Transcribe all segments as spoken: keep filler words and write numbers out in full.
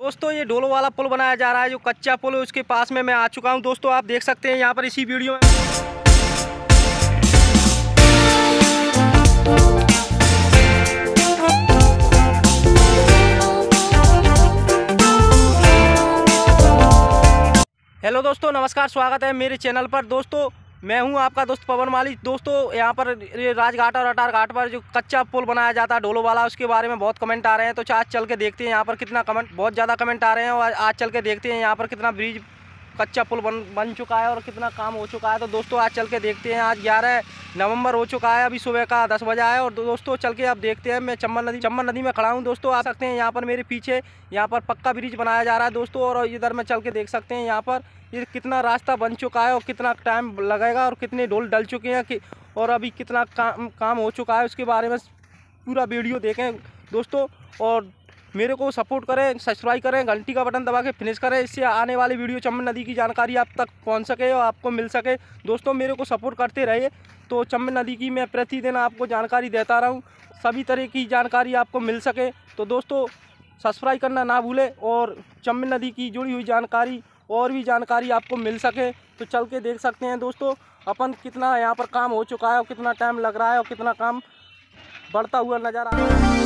दोस्तों ये डोलो वाला पुल बनाया जा रहा है, जो कच्चा पुल है उसके पास में मैं आ चुका हूं। दोस्तों आप देख सकते हैं यहाँ पर इसी वीडियो में। हेलो दोस्तों, नमस्कार, स्वागत है मेरे चैनल पर। दोस्तों मैं हूं आपका दोस्त पवन माली। दोस्तों यहाँ पर ये राजघाट और अटार घाट पर जो कच्चा पुल बनाया जाता है डोलो वाला, उसके बारे में बहुत कमेंट आ रहे हैं। तो आज चल के देखते हैं यहाँ पर कितना कमेंट, बहुत ज़्यादा कमेंट आ रहे हैं। और आज चल के देखते हैं यहाँ पर कितना ब्रिज कच्चा पुल बन बन चुका है और कितना काम हो चुका है। तो दोस्तों आज चल के देखते हैं। आज ग्यारह नवंबर हो चुका है, अभी सुबह का दस बजा है। और दोस्तों चल के अब देखते हैं। मैं चम्बल नदी चम्बल नदी में खड़ा हूँ। दोस्तों आ सकते हैं यहाँ पर मेरे पीछे यहाँ पर पक्का ब्रिज बनाया जा रहा है दोस्तों। और इधर में चल के देख सकते हैं यहाँ पर ये कितना रास्ता बन चुका है और कितना टाइम लगेगा और कितने ढोल डल चुके हैं कि और अभी कितना काम काम हो चुका है, उसके बारे में पूरा वीडियो देखें दोस्तों। और मेरे को सपोर्ट करें, सब्सक्राइब करें, घंटी का बटन दबा के फिनिश करें, इससे आने वाली वीडियो चम्बल नदी की जानकारी आप तक पहुंच सके और आपको मिल सके। दोस्तों मेरे को सपोर्ट करते रहिए, तो चम्बल नदी की मैं प्रतिदिन आपको जानकारी देता रहूं, सभी तरह की जानकारी आपको मिल सके। तो दोस्तों सब्सक्राइब करना ना भूलें और चम्बल नदी की जुड़ी हुई जानकारी और भी जानकारी आपको मिल सके। तो चल के देख सकते हैं दोस्तों अपन कितना यहाँ पर काम हो चुका है और कितना टाइम लग रहा है और कितना काम बढ़ता हुआ नज़र आ रहा है।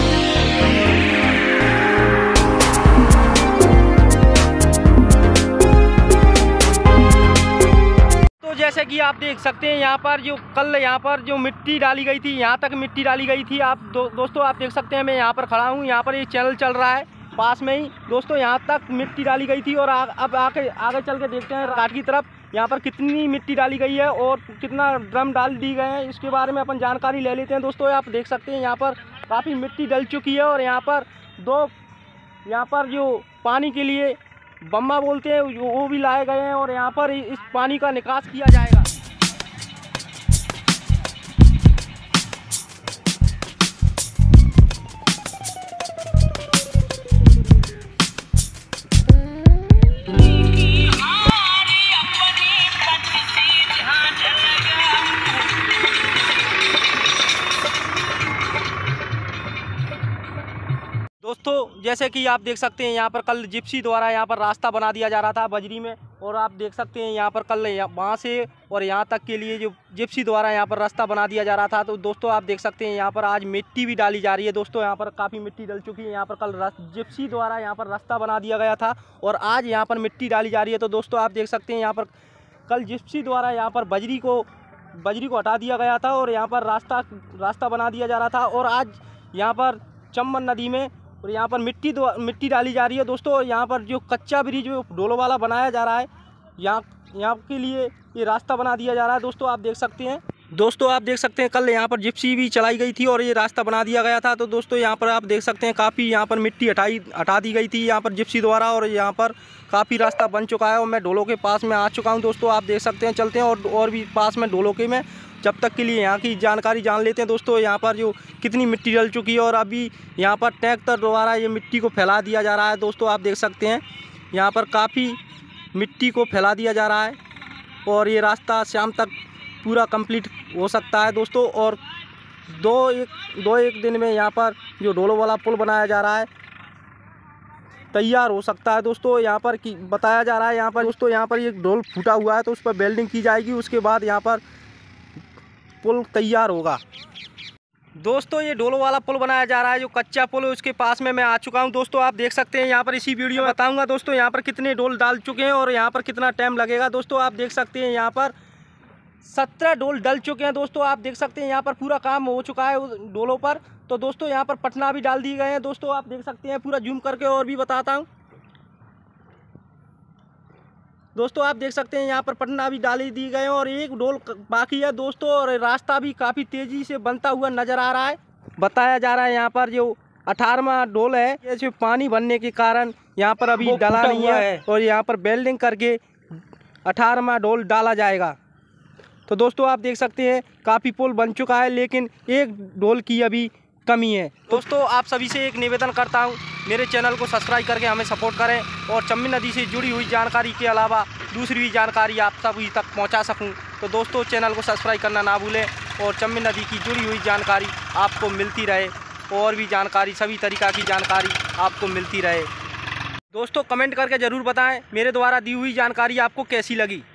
तो जैसे कि आप देख सकते हैं यहाँ पर जो कल यहाँ पर जो मिट्टी डाली गई थी, यहाँ तक मिट्टी डाली गई थी। आप दो, दोस्तों आप देख सकते हैं मैं यहाँ पर खड़ा हूँ, यहाँ पर ये चैनल चल रहा है पास में ही। दोस्तों यहाँ तक मिट्टी डाली गई थी और आ, अब आके आगे चल के देखते हैं घाट की तरफ यहाँ पर कितनी मिट्टी डाली गई है और कितना ड्रम डाल दी गए हैं, इसके बारे में अपन जानकारी ले लेते हैं। दोस्तों आप देख सकते हैं यहाँ पर काफ़ी मिट्टी डल चुकी है और यहाँ पर दो यहाँ पर जो पानी के लिए बम्मा बोलते हैं वो भी लाए गए हैं और यहाँ पर इस पानी का निकास किया जाएगा। दोस्तों जैसे कि आप देख सकते हैं यहाँ पर कल जिप्सी द्वारा यहाँ पर रास्ता बना दिया जा रहा था बजरी में, और आप देख सकते हैं यहाँ पर कल वहाँ से और यहाँ तक के लिए जो जिप्सी द्वारा यहाँ पर रास्ता बना दिया जा रहा था। तो दोस्तों आप देख सकते हैं यहाँ पर आज मिट्टी भी डाली जा रही है। दोस्तों यहाँ पर काफ़ी मिट्टी डल चुकी है। यहाँ पर कल जिप्सी द्वारा यहाँ पर रास्ता बना दिया गया था और आज यहाँ पर मिट्टी डाली जा रही है। तो दोस्तों आप देख सकते हैं यहाँ पर कल जिप्सी द्वारा यहाँ पर बजरी को बजरी को हटा दिया गया था और यहाँ पर रास्ता रास्ता बना दिया जा रहा था। और आज यहाँ पर चम्बल नदी में और यहाँ पर मिट्टी मिट्टी डाली जा रही है। दोस्तों यहाँ पर जो कच्चा ब्रिज डोलो वाला बनाया जा रहा है, यहाँ यहाँ के लिए ये रास्ता बना दिया जा रहा है। दोस्तों आप देख सकते हैं दोस्तों आप देख सकते हैं कल यहाँ पर जिप्सी भी चलाई गई थी और ये रास्ता बना दिया गया था। तो दोस्तों यहाँ पर आप देख सकते हैं काफ़ी यहाँ पर मिट्टी हटाई हटा दी गई थी यहाँ पर जिप्सी द्वारा और यहाँ पर काफ़ी रास्ता बन चुका है। और मैं डोलो के पास में आ चुका हूँ। दोस्तों आप देख सकते हैं, चलते हैं और और भी पास में डोलो के में जब तक के लिए यहाँ की जानकारी जान लेते हैं। दोस्तों यहाँ पर जो कितनी मिट्टी डल चुकी है और अभी यहाँ पर ट्रैक्टर द्वारा ये मिट्टी को फैला दिया जा रहा है। दोस्तों आप देख सकते हैं यहाँ पर काफ़ी मिट्टी को फैला दिया जा रहा है और ये रास्ता शाम तक पूरा कंप्लीट हो सकता है दोस्तों। और दो एक दो एक दिन में यहाँ पर जो डोलो वाला पुल बनाया जा रहा है तैयार हो सकता है। दोस्तों यहाँ पर की बताया जा रहा है यहाँ पर दोस्तों यहाँ पर एक डोल फूटा हुआ है तो उस पर वेल्डिंग की जाएगी, उसके बाद यहाँ पर पुल तैयार होगा। दोस्तों ये डोलो वाला पुल बनाया जा रहा है, जो कच्चा पुल है उसके पास में मैं आ चुका हूं। दोस्तों आप देख सकते हैं यहाँ पर इसी वीडियो में बताऊंगा दोस्तों यहाँ पर कितने डोल डाल चुके हैं और यहाँ पर कितना टाइम लगेगा। दोस्तों आप देख सकते हैं यहाँ पर सत्रह डोल डल चुके हैं। दोस्तों आप देख सकते हैं यहाँ पर पूरा काम हो चुका है उस डोलों पर। तो दोस्तों यहाँ पर पटना भी डाल दिए गए हैं। दोस्तों आप देख सकते हैं, पूरा जूम करके और भी बताता हूँ। दोस्तों आप देख सकते हैं यहाँ पर पटना भी डाली दी गए हैं और एक डोल बाकी है दोस्तों। और रास्ता भी काफ़ी तेज़ी से बनता हुआ नज़र आ रहा है। बताया जा रहा है यहाँ पर जो अठारहवां डोल है, ये जो पानी बनने के कारण यहाँ पर अभी डाला नहीं है और यहाँ पर वेल्डिंग करके अठारहवां डोल डाला जाएगा। तो दोस्तों आप देख सकते हैं काफ़ी पुल बन चुका है, लेकिन एक डोल की अभी कमी है। दोस्तों आप सभी से एक निवेदन करता हूं, मेरे चैनल को सब्सक्राइब करके हमें सपोर्ट करें और चम्बल नदी से जुड़ी हुई जानकारी के अलावा दूसरी भी जानकारी आप सभी तक पहुंचा सकूं। तो दोस्तों चैनल को सब्सक्राइब करना ना भूलें और चम्बल नदी की जुड़ी हुई जानकारी आपको मिलती रहे और भी जानकारी सभी तरीक़ा की जानकारी आपको मिलती रहे। दोस्तों कमेंट करके ज़रूर बताएं मेरे द्वारा दी हुई जानकारी आपको कैसी लगी।